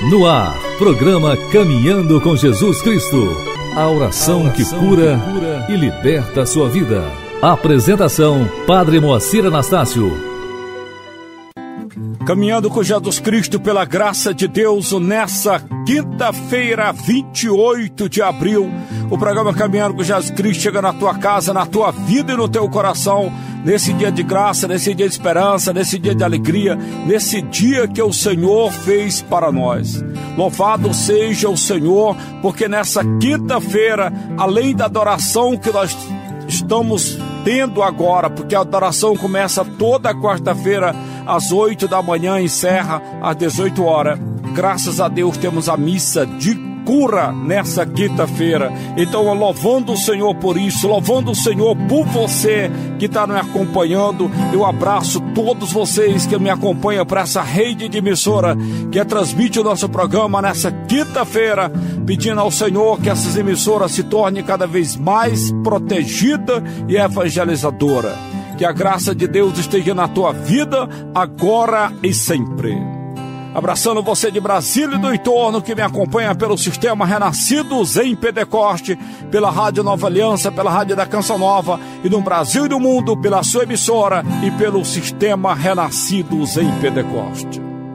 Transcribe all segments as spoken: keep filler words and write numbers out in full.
No ar, programa Caminhando com Jesus Cristo. A oração que cura e liberta a sua vida. Apresentação, Padre Moacir Anastácio. Caminhando com Jesus Cristo pela graça de Deus, nessa quinta-feira, vinte e oito de abril, o programa Caminhando com Jesus Cristo chega na tua casa, na tua vida e no teu coração, nesse dia de graça, nesse dia de esperança, nesse dia de alegria, nesse dia que o Senhor fez para nós. Louvado seja o Senhor, porque nessa quinta-feira, além da adoração que nós estamos tendo agora, porque a adoração começa toda quarta-feira às oito da manhã, encerra às dezoito horas. Graças a Deus temos a missa de cura nessa quinta-feira. Então, louvando o Senhor por isso, louvando o Senhor por você que está me acompanhando. Eu abraço todos vocês que me acompanham para essa rede de emissora que transmite o nosso programa nessa quinta-feira, pedindo ao Senhor que essas emissoras se tornem cada vez mais protegida e evangelizadora. Que a graça de Deus esteja na tua vida, agora e sempre. Abraçando você de Brasília e do entorno que me acompanha pelo Sistema Renascidos em Pentecoste, pela Rádio Nova Aliança, pela Rádio da Canção Nova, e no Brasil e no mundo pela sua emissora e pelo Sistema Renascidos em Pentecoste.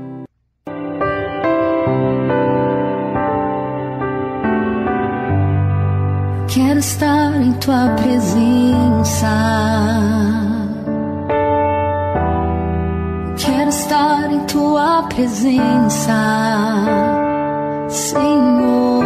Quero estar em tua presença. Quero estar em tua presença, Senhor.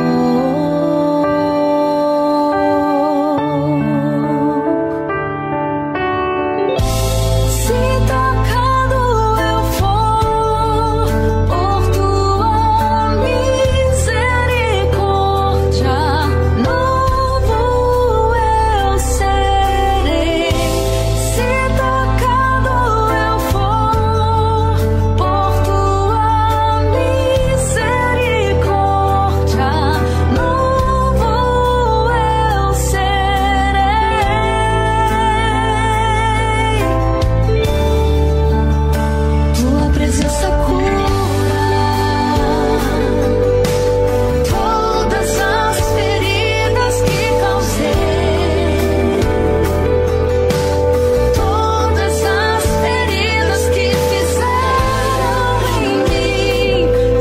Se tocado eu for por tua misericórdia, novo eu serei. Se tocado eu for por tua misericórdia, novo eu serei. Tua presença cura todas as feridas que causei, todas as feridas que fizeram em mim,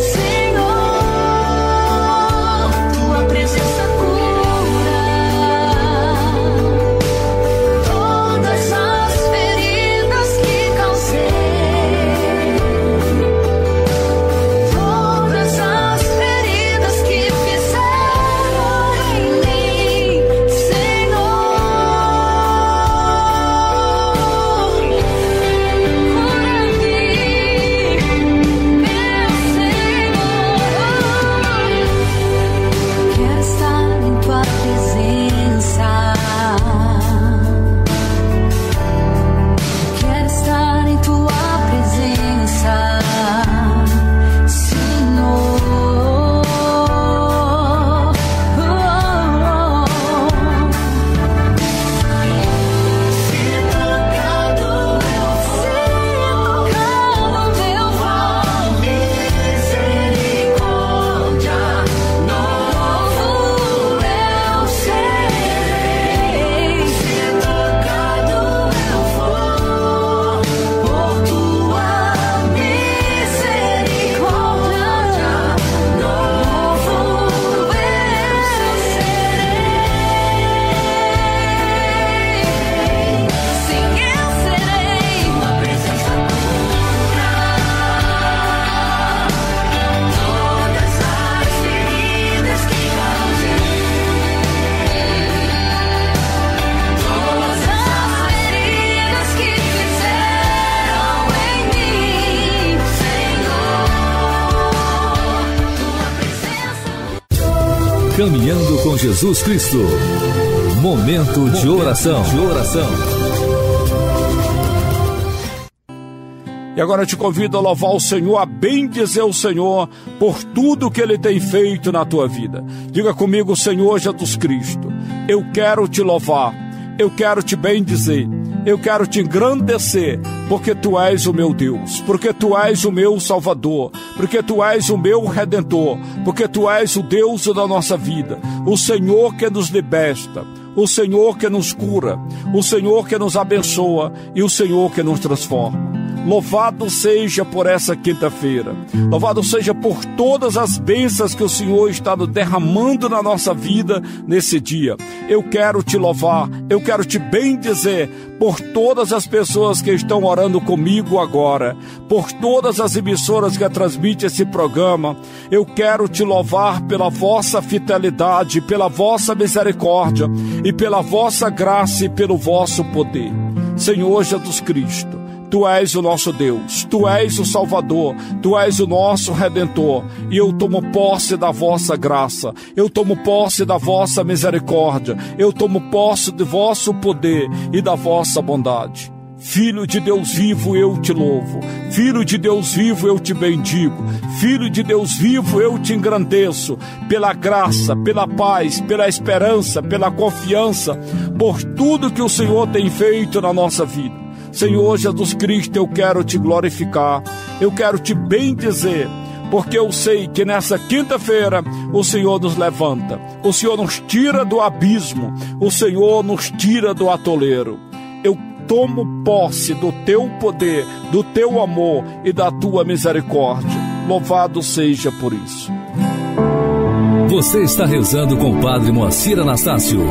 Senhor. Tua presença cura todas as feridas que causei, todas as feridas que fizeram em mim, Senhor. Cura-me, meu Senhor. Quero estar em tua presença. Quero estar em tua presença, Senhor. Se tocado eu for, eu vou misericórdia, novo eu serei. Se tocado eu for por tua misericórdia, novo eu serei. Sim, eu serei. Uma presença cura todas as feridas que causei, todas as feridas que fizeram em mim, Senhor. Tua presença. Caminhando com Jesus Cristo. Momento de oração. De oração. E agora eu te convido a louvar o Senhor, a bendizer o Senhor por tudo que Ele tem feito na tua vida. Diga comigo: Senhor Jesus Cristo, eu quero te louvar, eu quero te bendizer, eu quero te engrandecer porque Tu és o meu Deus, porque Tu és o meu Salvador, porque Tu és o meu Redentor, porque Tu és o Deus da nossa vida, o Senhor que nos liberta, o Senhor que nos cura, o Senhor que nos abençoa e o Senhor que nos transforma. Louvado seja por essa quinta-feira. Louvado seja por todas as bênçãos que o Senhor está derramando na nossa vida nesse dia. Eu quero Te louvar, eu quero Te bendizer por todas as pessoas que estão orando comigo agora, por todas as emissoras que transmitem esse programa. Eu quero Te louvar pela vossa fidelidade, pela vossa misericórdia e pela vossa graça e pelo vosso poder. Senhor Jesus Cristo, Tu és o nosso Deus, Tu és o Salvador, Tu és o nosso Redentor, e eu tomo posse da vossa graça, eu tomo posse da vossa misericórdia, eu tomo posse do vosso poder e da vossa bondade. Filho de Deus vivo, eu Te louvo. Filho de Deus vivo, eu Te bendigo. Filho de Deus vivo, eu Te engrandeço pela graça, pela paz, pela esperança, pela confiança, por tudo que o Senhor tem feito na nossa vida. Senhor Jesus Cristo, eu quero Te glorificar, eu quero Te bendizer, porque eu sei que nessa quinta-feira o Senhor nos levanta, o Senhor nos tira do abismo, o Senhor nos tira do atoleiro. Eu tomo posse do Teu poder, do Teu amor e da Tua misericórdia. Louvado seja por isso. Você está rezando com o Padre Moacir Anastácio.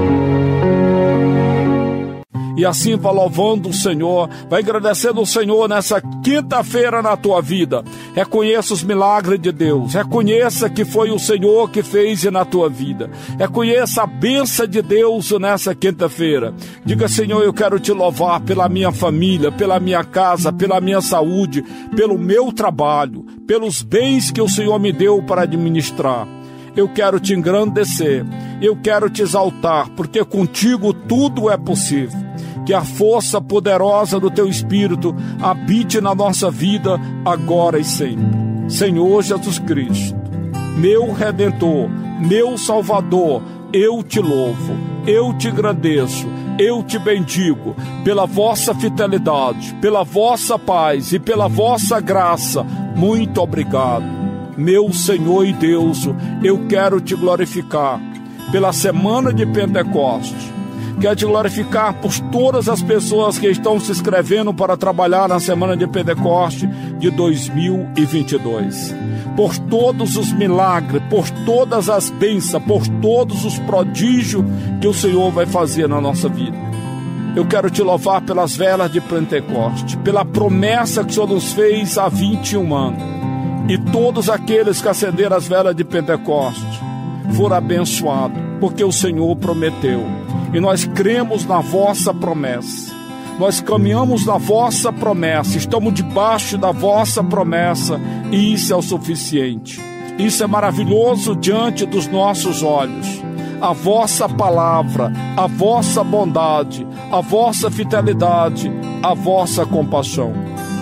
E assim vai louvando o Senhor, vai agradecendo o Senhor nessa quinta-feira na tua vida. Reconheça os milagres de Deus, reconheça que foi o Senhor que fez na tua vida. Reconheça a bênção de Deus nessa quinta-feira. Diga: Senhor, eu quero Te louvar pela minha família, pela minha casa, pela minha saúde, pelo meu trabalho, pelos bens que o Senhor me deu para administrar. Eu quero Te engrandecer, eu quero Te exaltar, porque contigo tudo é possível. Que a força poderosa do Teu Espírito habite na nossa vida agora e sempre. Senhor Jesus Cristo, meu Redentor, meu Salvador, eu Te louvo, eu Te engrandeço, eu Te bendigo pela vossa fidelidade, pela vossa paz e pela vossa graça. Muito obrigado. Meu Senhor e Deus, eu quero Te glorificar pela semana de Pentecostes. Quero Te glorificar por todas as pessoas que estão se inscrevendo para trabalhar na semana de Pentecostes de dois mil e vinte e dois. Por todos os milagres, por todas as bênçãos, por todos os prodígios que o Senhor vai fazer na nossa vida. Eu quero Te louvar pelas velas de Pentecostes, pela promessa que o Senhor nos fez há vinte e um anos. E todos aqueles que acenderam as velas de Pentecostes foram abençoados, porque o Senhor prometeu. E nós cremos na vossa promessa, nós caminhamos na vossa promessa, estamos debaixo da vossa promessa, e isso é o suficiente. Isso é maravilhoso diante dos nossos olhos. A vossa palavra, a vossa bondade, a vossa fidelidade, a vossa compaixão.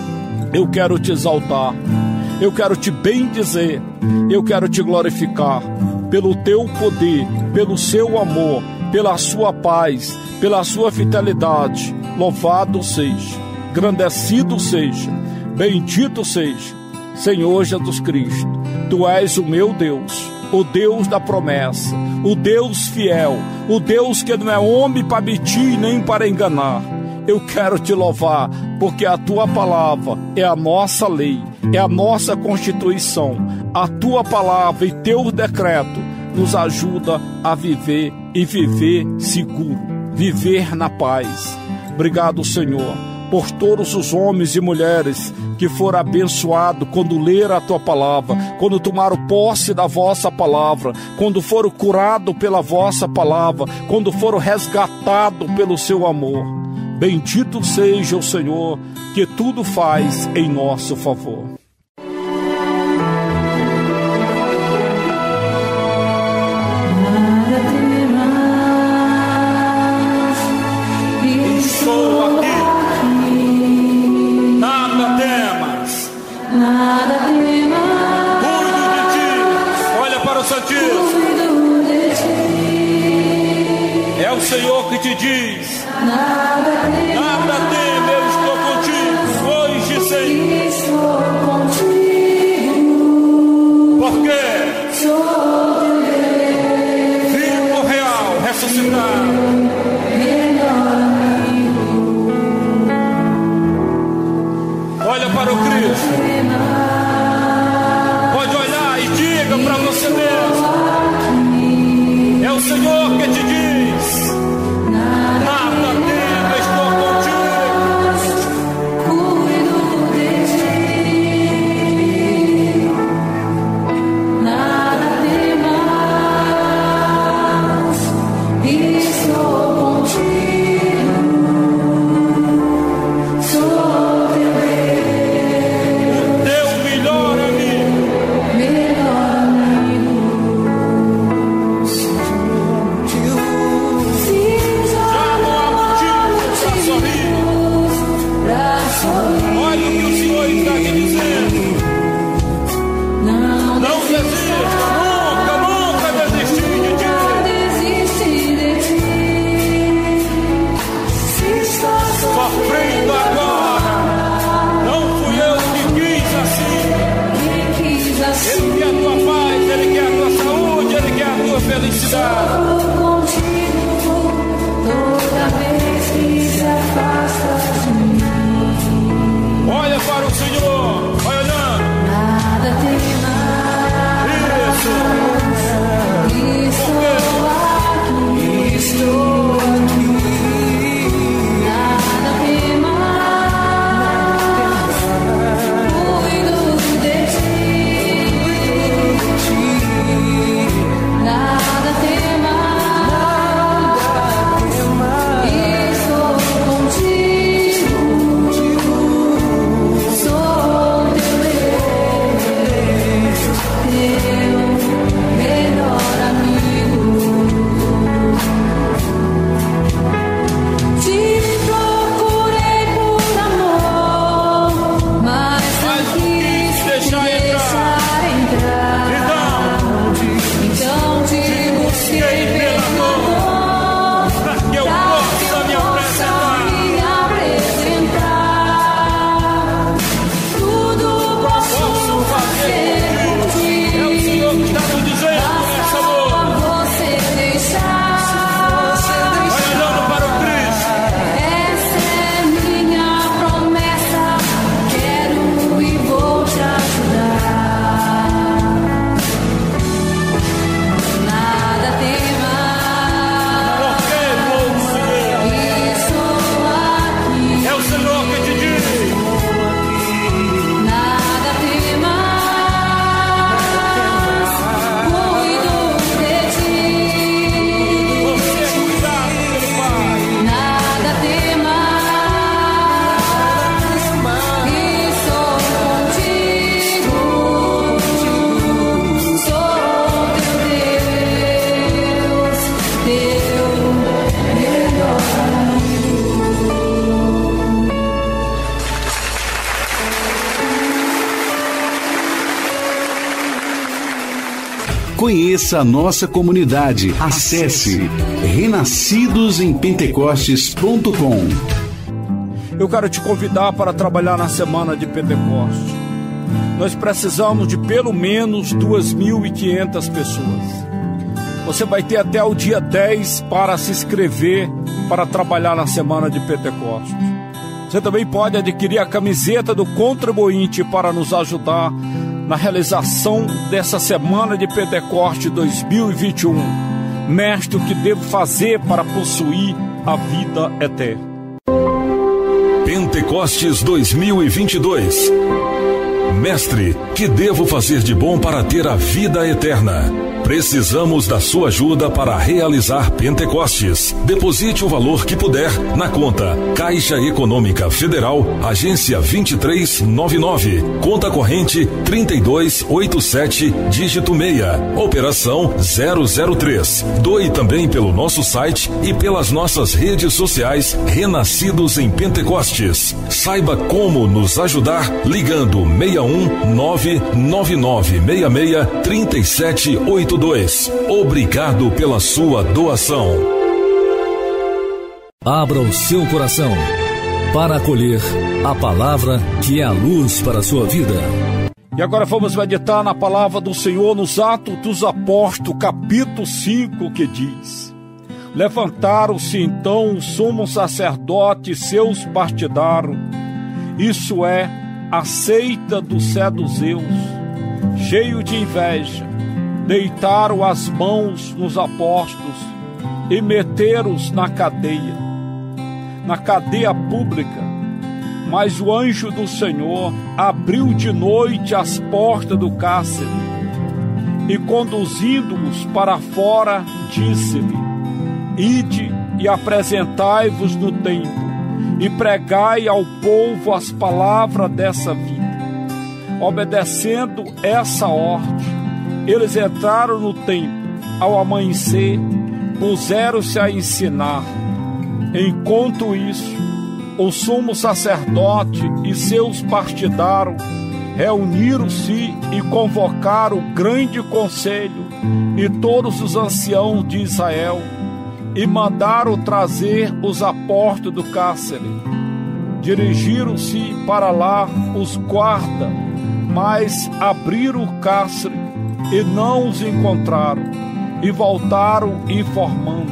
Eu quero Te exaltar, eu quero Te bendizer, eu quero Te glorificar pelo Teu poder, pelo Seu amor, pela Sua paz, pela Sua fidelidade. Louvado seja, engrandecido seja, bendito seja, Senhor Jesus Cristo. Tu és o meu Deus, o Deus da promessa, o Deus fiel, o Deus que não é homem para mentir nem para enganar. Eu quero Te louvar, porque a Tua palavra é a nossa lei, é a nossa constituição. A Tua palavra e Teu decreto nos ajuda a viver e viver seguro, viver na paz. Obrigado, Senhor, por todos os homens e mulheres que foram abençoados quando leram a Tua palavra, quando tomaram posse da vossa palavra, quando foram curados pela vossa palavra, quando foram resgatados pelo Seu amor. Bendito seja o Senhor, que tudo faz em nosso favor. É o Senhor que te diz: nada teme, eu estou contigo. felicidade. Olha para o Cristo. Pode olhar e diga para você mesmo. É o Senhor que te diz: nada tema, estou contigo. Cuido de ti, nada temas, estou contigo, sou teu Deus, Teu melhor amigo. melhor amigo. Se Já não há motivo para sorrir. pra sorrir, Olha o que o Senhor está te dizendo. não Não desista, nunca, nunca desistir de ti. desiste de ti. Se está Sofrendo agora. Não fui eu que quis assim. Ele quis Ele assim, quer a tua paz, Ele quer a tua saúde, Ele quer a tua felicidade. estou contigo toda vez que se afasta de mim. Olha para o Senhor, vai olhando. Nada temas, Isso. estou aqui, estou aqui. Nada temas, cuido de ti. Nada temas, estou contigo. Sou teu Deus, teu melhor amigo. Te procurei por amor, mas não quis deixar te deixar entrar. Então te busquei pela dor, Para que eu pra que possa me eu possa apresentar. me apresentar. Tudo posso Posso fazer fazer por ti. É o Senhor que está nos dizendo nessa noite. Basta você deixar. Vai olhando para o Cristo. Essa é minha promessa. Quero e vou te ajudar. Nada temas, Porque vou ser. estou aqui. É o Senhor que te diz. Nada temas, cuido de ti. Você é cuidado pelo Pai. Nada temas, estou contigo. Sou teu Deus, teu melhor amigo. Conheça a nossa comunidade. Acesse renascidos em pentecostes ponto com. Eu quero te convidar para trabalhar na semana de Pentecostes. Nós precisamos de pelo menos duas mil e quinhentas pessoas. Você vai ter até o dia dez para se inscrever para trabalhar na semana de Pentecostes. Você também pode adquirir a camiseta do contribuinte para nos ajudar na realização dessa semana de Pentecostes dois mil e vinte e um. Mestre, o que devo fazer para possuir a vida eterna? Pentecostes dois mil e vinte e dois. Mestre, que devo fazer de bom para ter a vida eterna? Precisamos da sua ajuda para realizar Pentecostes. Deposite o valor que puder na conta Caixa Econômica Federal, agência vinte e três noventa e nove, conta corrente trinta e dois oitenta e sete, dígito seis, operação zero zero três. Doe também pelo nosso site e pelas nossas redes sociais Renascidos em Pentecostes. Saiba como nos ajudar ligando seis um nove nove nove seis seis três sete oito dois. Obrigado pela sua doação. Abra o seu coração para acolher a palavra que é a luz para a sua vida. E agora vamos meditar na palavra do Senhor nos Atos dos Apóstolos, capítulo cinco, que diz: Levantaram-se então o sumo sacerdote e seus partidários, isso é, a seita dos seduzeus, cheio de inveja, deitaram as mãos nos apóstolos e meteram-os na cadeia, na cadeia pública. Mas o anjo do Senhor abriu de noite as portas do cárcere e, conduzindo-os para fora, disse-lhe: Ide e apresentai-vos no templo, e pregai ao povo as palavras dessa vida. Obedecendo essa ordem, eles entraram no templo. Ao amanhecer, puseram-se a ensinar. Enquanto isso, o sumo sacerdote e seus partidários reuniram-se e convocaram o grande conselho e todos os anciãos de Israel, e mandaram trazer os apóstolos do cárcere. Dirigiram-se para lá os guardas, mas abriram o cárcere e não os encontraram, e voltaram informando: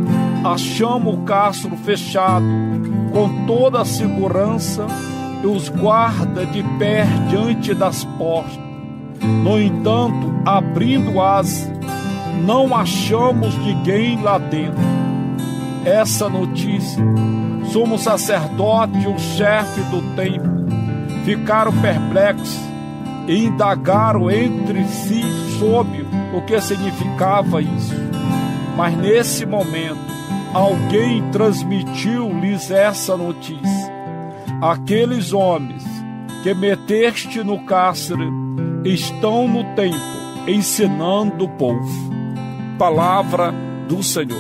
achamos o cárcere fechado, com toda a segurança, e os guardas de pé diante das portas. No entanto, abrindo-as, não achamos ninguém lá dentro. Essa notícia, sumo sacerdote e o chefe do templo ficaram perplexos e indagaram entre si sobre o que significava isso. Mas nesse momento, alguém transmitiu-lhes essa notícia: aqueles homens que meteste no cárcere estão no templo ensinando o povo. Palavra do Senhor.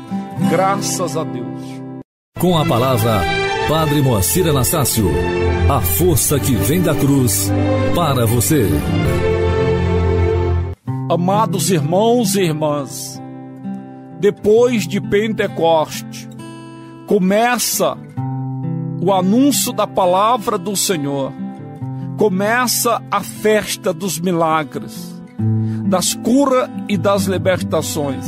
Graças a Deus. Com a palavra, Padre Moacir Anastácio, a força que vem da cruz para você. Amados irmãos e irmãs, depois de Pentecoste, começa o anúncio da palavra do Senhor, começa a festa dos milagres, das curas e das libertações.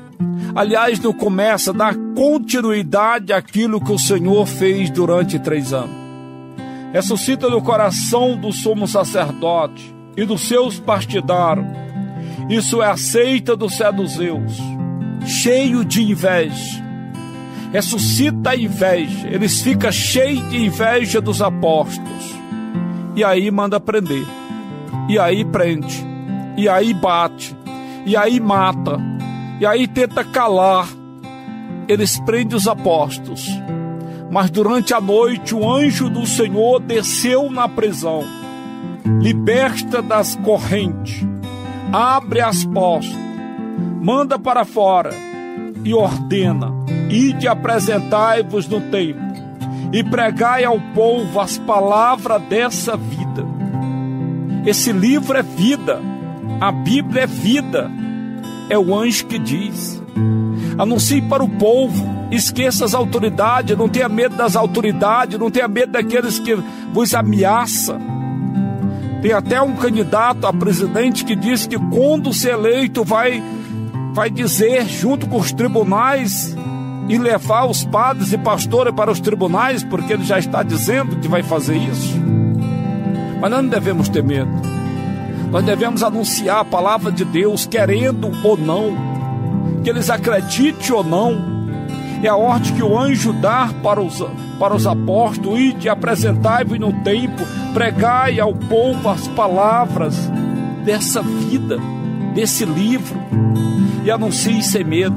Aliás, não começa, dá continuidade àquilo que o Senhor fez durante três anos. Ressuscita no coração do sumo sacerdote e dos seus partidários. Isso é a seita dos seduzeus, cheio de inveja. Ressuscita a inveja, eles ficam cheios de inveja dos apóstolos. E aí manda prender, e aí prende, e aí bate, e aí mata, e aí tenta calar. Eles prendem os apóstolos. Mas durante a noite o anjo do Senhor desceu na prisão, liberta das correntes, abre as portas, manda para fora e ordena: ide apresentai-vos no templo e pregai ao povo as palavras dessa vida. Esse livro é vida, a Bíblia é vida. É o anjo que diz: anuncie para o povo, esqueça as autoridades, não tenha medo das autoridades, não tenha medo daqueles que vos ameaçam. Tem até um candidato a presidente que diz que quando ser eleito vai, vai dizer junto com os tribunais e levar os padres e pastores para os tribunais, porque ele já está dizendo que vai fazer isso. Mas nós não devemos ter medo. Nós devemos anunciar a palavra de Deus, querendo ou não, que eles acreditem ou não. É a ordem que o anjo dá para os, para os apóstolos: ide, apresentai-vos no templo, pregai ao povo as palavras dessa vida, desse livro, e anuncie sem medo.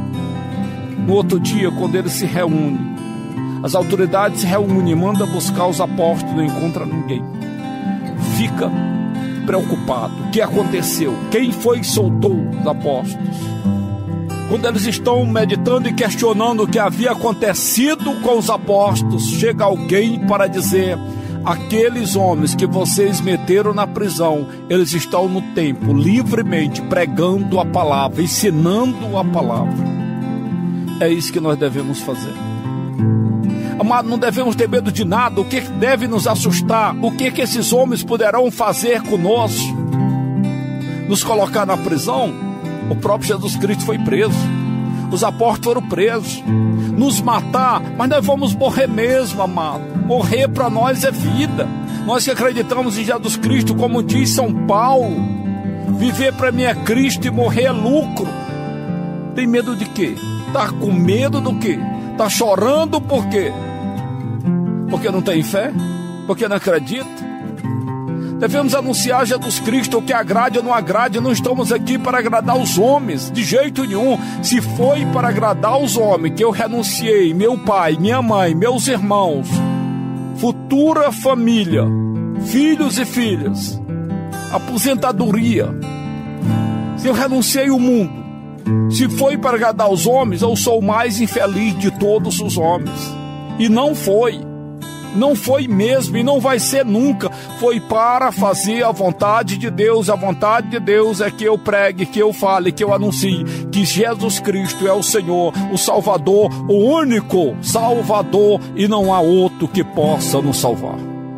No outro dia, quando eles se reúnem, as autoridades se reúnem, mandam buscar os apóstolos, não encontra ninguém. Fica preocupado. O que aconteceu? Quem foi que soltou os apóstolos? Quando eles estão meditando e questionando o que havia acontecido com os apóstolos, chega alguém para dizer: aqueles homens que vocês meteram na prisão, eles estão no templo, livremente, pregando a palavra, ensinando a palavra. É isso que nós devemos fazer. Amado, não devemos ter medo de nada. O que deve nos assustar? O que, que esses homens poderão fazer conosco? Nos colocar na prisão? O próprio Jesus Cristo foi preso. Os apóstolos foram presos, nos matar, mas nós vamos morrer mesmo, amado. Morrer para nós é vida. Nós que acreditamos em Jesus Cristo, como diz São Paulo, viver para mim é Cristo e morrer é lucro. Tem medo de quê? Tá com medo do quê? Tá chorando por quê? Porque não tem fé? Porque não acredita? Devemos anunciar Jesus Cristo, o que agrade ou não agrade. Não estamos aqui para agradar os homens, de jeito nenhum. Se foi para agradar os homens que eu renunciei, meu pai, minha mãe, meus irmãos, futura família, filhos e filhas, aposentadoria, se eu renunciei o mundo, se foi para agradar os homens, eu sou o mais infeliz de todos os homens. E não foi. Não foi mesmo e não vai ser nunca. Foi para fazer a vontade de Deus. A vontade de Deus é que eu pregue, que eu fale, que eu anuncie que Jesus Cristo é o Senhor, o Salvador, o único Salvador, e não há outro que possa nos salvar.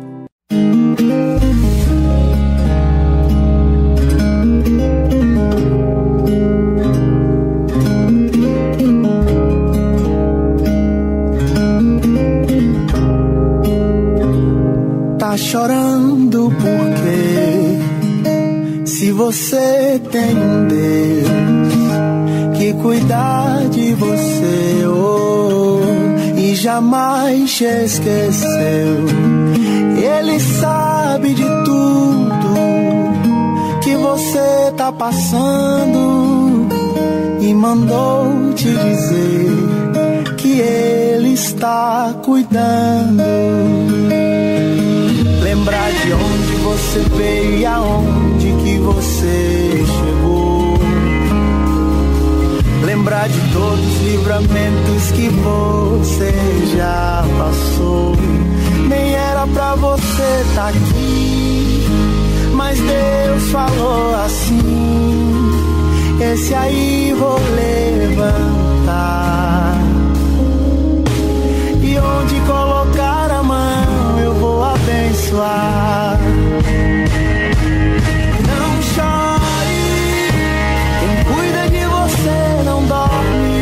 Tá chorando porque se você tem um Deus que cuida de você, oh, e jamais te esqueceu, Ele sabe de tudo que você tá passando e mandou te dizer que Ele está cuidando. Lembrar de onde você veio e aonde que você chegou. Lembrar de todos os livramentos que você já passou. Nem era pra você estar aqui, mas Deus falou assim: esse aí vou levantar. E onde colocar a mão eu vou abençoar. Não chore, quem cuida de você não dorme.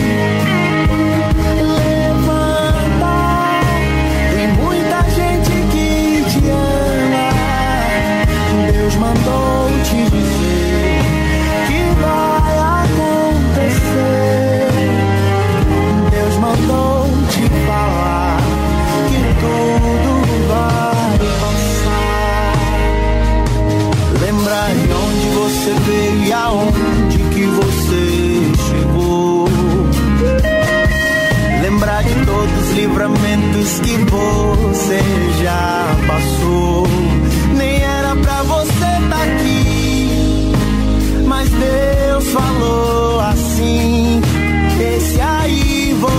Levanta, tem muita gente que te ama. Deus mandou te dizer que vai acontecer. Deus mandou te falar que tudo vai passar. Lembrar de onde você veio e aonde que você chegou. Lembrar de todos os livramentos que você já passou. Nem era pra você estar aqui, mas Deus falou assim: esse aí vou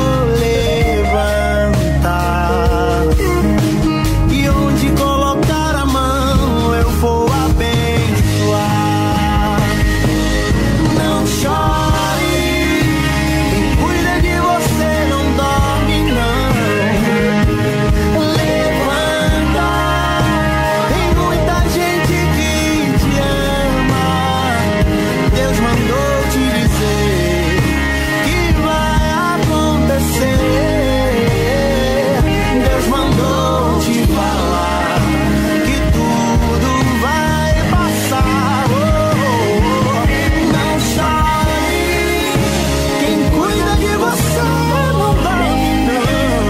levantar. E onde colocar a mão eu vou abençoar. Não chore, quem cuida de você não dorme não. Levanta, tem muita gente que te ama. Deus mandou te dizer que vai acontecer. Deus mandou te falar que tudo vai passar. Oh, oh, oh. Não chore, quem cuida de você não dorme não.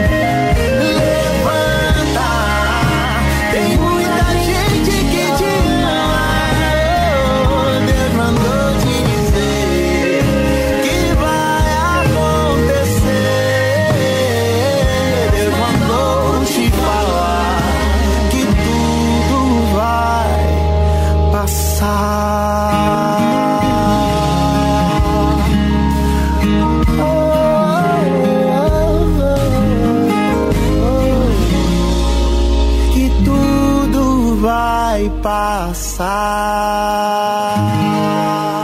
Levanta, tem muita gente que te ama. Oh, Deus mandou te dizer que vai acontecer. Deus mandou te falar que tudo vai passar. Oh, oh, oh, oh. Que tudo vai passar.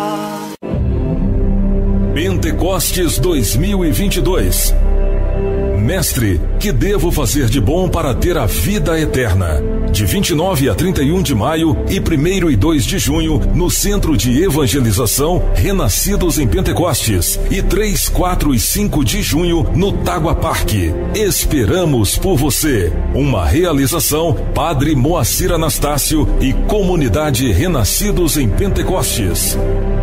Pentecostes dois mil e vinte e dois. Mestre, que devo fazer de bom para ter a vida eterna? De vinte e nove a trinta e um de maio e primeiro e dois de junho, no Centro de Evangelização Renascidos em Pentecostes. E três, quatro e cinco de junho, no Tágua Parque. Esperamos por você. Uma realização Padre Moacir Anastácio e Comunidade Renascidos em Pentecostes.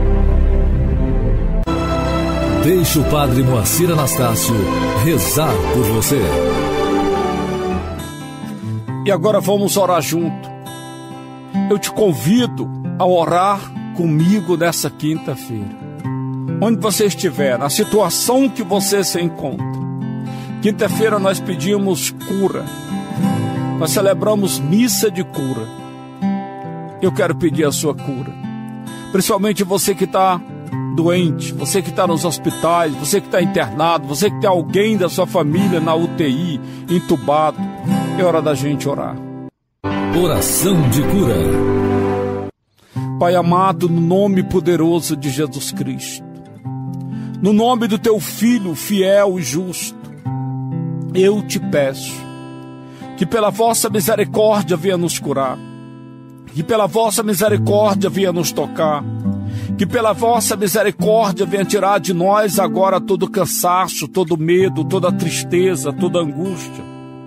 Deixe o Padre Moacir Anastácio rezar por você. E agora vamos orar junto. Eu te convido a orar comigo nessa quinta-feira. Onde você estiver, na situação que você se encontra. Quinta-feira nós pedimos cura. Nós celebramos missa de cura. Eu quero pedir a sua cura. Principalmente você que está doente, você que está nos hospitais, você que está internado, você que tem alguém da sua família na U T I, entubado. É hora da gente orar. Oração de cura. Pai amado, no nome poderoso de Jesus Cristo, no nome do teu Filho fiel e justo, eu te peço que pela vossa misericórdia venha nos curar, que pela vossa misericórdia venha nos tocar, que pela vossa misericórdia venha tirar de nós agora todo cansaço, todo medo, toda tristeza, toda angústia.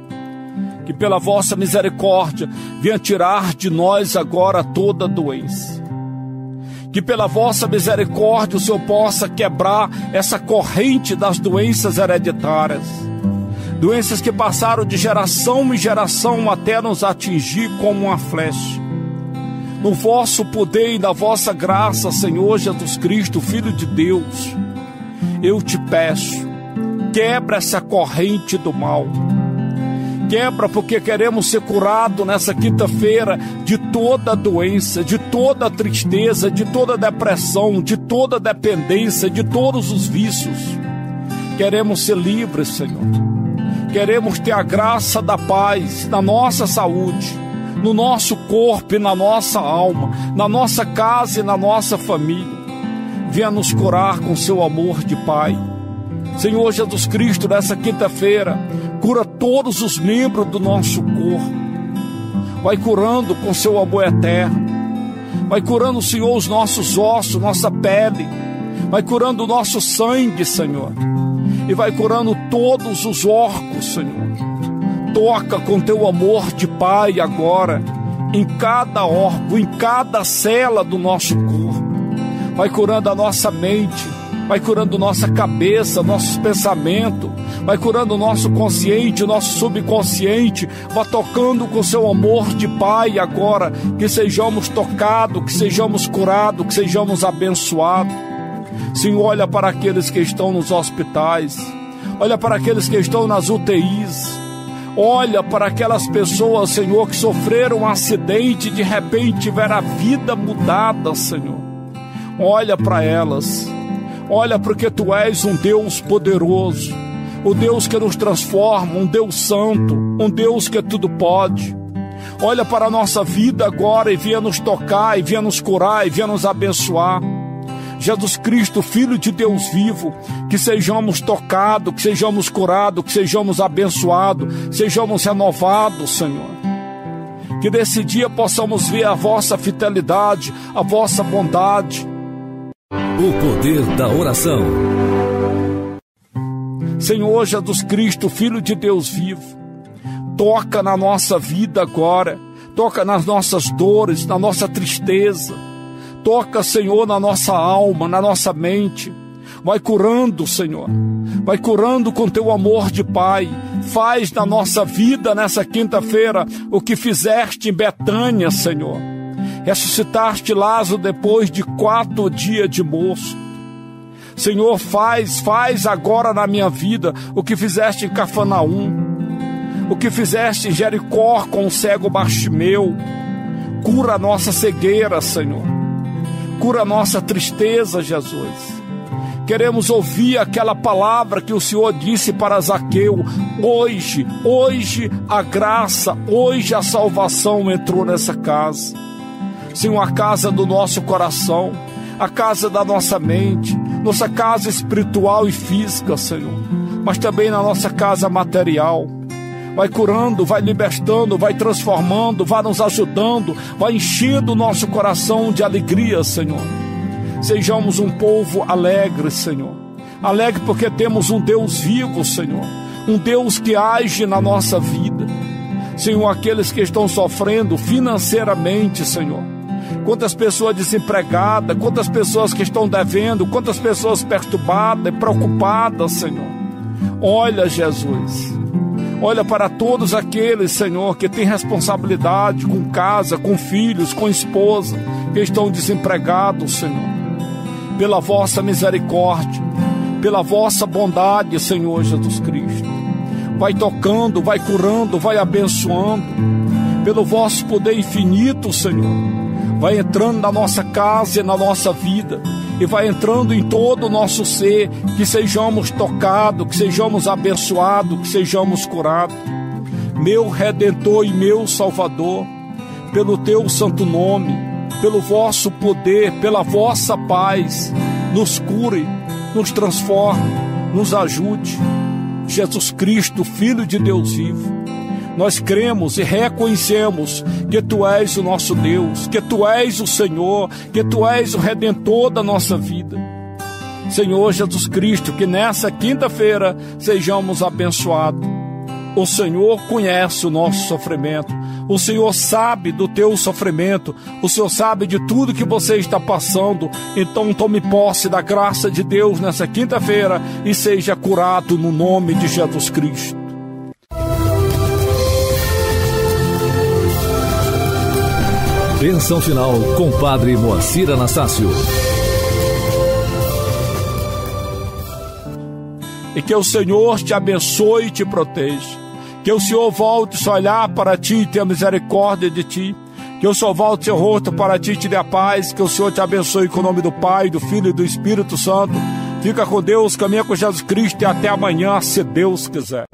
Que pela vossa misericórdia venha tirar de nós agora toda doença. Que pela vossa misericórdia o Senhor possa quebrar essa corrente das doenças hereditárias. Doenças que passaram de geração em geração até nos atingir como uma flecha. No vosso poder e na vossa graça, Senhor Jesus Cristo, Filho de Deus, eu te peço, quebra essa corrente do mal. Quebra, porque queremos ser curados nessa quinta-feira de toda doença, de toda tristeza, de toda depressão, de toda dependência, de todos os vícios. Queremos ser livres, Senhor. Queremos ter a graça da paz na nossa saúde, no nosso corpo e na nossa alma, na nossa casa e na nossa família. Venha nos curar com seu amor de Pai. Senhor Jesus Cristo, nessa quinta-feira, cura todos os membros do nosso corpo. Vai curando com seu amor eterno. Vai curando, Senhor, os nossos ossos, nossa pele. Vai curando o nosso sangue, Senhor. E vai curando todos os órgãos, Senhor. Toca com teu amor de Pai agora, em cada órgão, em cada célula do nosso corpo. Vai curando a nossa mente, vai curando nossa cabeça, nossos pensamentos, vai curando o nosso consciente, o nosso subconsciente. Vai tocando com seu amor de Pai agora, que sejamos tocados, que sejamos curados, que sejamos abençoados. Senhor, olha para aqueles que estão nos hospitais, olha para aqueles que estão nas U T Is. Olha para aquelas pessoas, Senhor, que sofreram um acidente e de repente tiveram a vida mudada, Senhor. Olha para elas. Olha, porque Tu és um Deus poderoso, o Deus que nos transforma, um Deus santo, um Deus que tudo pode. Olha para a nossa vida agora e venha nos tocar, e venha nos curar, e venha nos abençoar. Jesus Cristo, Filho de Deus vivo, que sejamos tocados, que sejamos curados, que sejamos abençoados, sejamos renovados, Senhor. Que nesse dia possamos ver a vossa fidelidade, a vossa bondade. O poder da oração. Senhor Jesus Cristo, Filho de Deus vivo, toca na nossa vida agora, toca nas nossas dores, na nossa tristeza. Toca, Senhor, na nossa alma, na nossa mente. Vai curando, Senhor. Vai curando com teu amor de Pai. Faz na nossa vida, nessa quinta-feira, o que fizeste em Betânia, Senhor. Ressuscitaste Lázaro depois de quatro dias de morto. Senhor, faz, faz agora na minha vida o que fizeste em Cafarnaum. O que fizeste em Jericó com o cego Bartimeu. Cura a nossa cegueira, Senhor. Cura a nossa tristeza, Jesus. Queremos ouvir aquela palavra que o Senhor disse para Zaqueu. Hoje, hoje a graça, hoje a salvação entrou nessa casa. Senhor, a casa do nosso coração, a casa da nossa mente, nossa casa espiritual e física, Senhor. mas também na nossa casa material. Vai curando, vai libertando, vai transformando, vai nos ajudando, vai enchendo o nosso coração de alegria, Senhor. Sejamos um povo alegre, Senhor. Alegre porque temos um Deus vivo, Senhor. Um Deus que age na nossa vida. Senhor, aqueles que estão sofrendo financeiramente, Senhor. Quantas pessoas desempregadas, quantas pessoas que estão devendo, quantas pessoas perturbadas e preocupadas, Senhor. Olha, Jesus. Olha para todos aqueles, Senhor, que têm responsabilidade com casa, com filhos, com esposa, que estão desempregados, Senhor. Pela vossa misericórdia, pela vossa bondade, Senhor Jesus Cristo. Vai tocando, vai curando, vai abençoando. Pelo vosso poder infinito, Senhor. Vai entrando na nossa casa e na nossa vida. E vai entrando em todo o nosso ser, que sejamos tocados, que sejamos abençoados, que sejamos curados. Meu Redentor e meu Salvador, pelo teu santo nome, pelo vosso poder, pela vossa paz, nos cure, nos transforme, nos ajude. Jesus Cristo, Filho de Deus vivo, nós cremos e reconhecemos que Tu és o nosso Deus, que Tu és o Senhor, que Tu és o Redentor da nossa vida. Senhor Jesus Cristo, que nessa quinta-feira sejamos abençoados. O Senhor conhece o nosso sofrimento, o Senhor sabe do teu sofrimento, o Senhor sabe de tudo que você está passando. Então tome posse da graça de Deus nessa quinta-feira e seja curado no nome de Jesus Cristo. Bênção final com Padre Moacir Anastácio. E que o Senhor te abençoe e te proteja. Que o Senhor volte a olhar para ti e tenha misericórdia de ti. Que o Senhor volte seu rosto para ti e te dê a paz. Que o Senhor te abençoe com o nome do Pai, do Filho e do Espírito Santo. Fica com Deus, caminha com Jesus Cristo e até amanhã, se Deus quiser.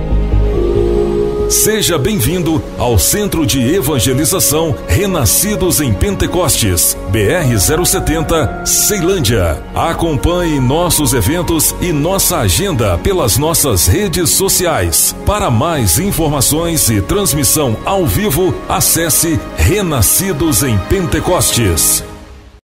Seja bem-vindo ao Centro de Evangelização Renascidos em Pentecostes, B R zero setenta, Ceilândia. Acompanhe nossos eventos e nossa agenda pelas nossas redes sociais. Para mais informações e transmissão ao vivo, acesse Renascidos em Pentecostes.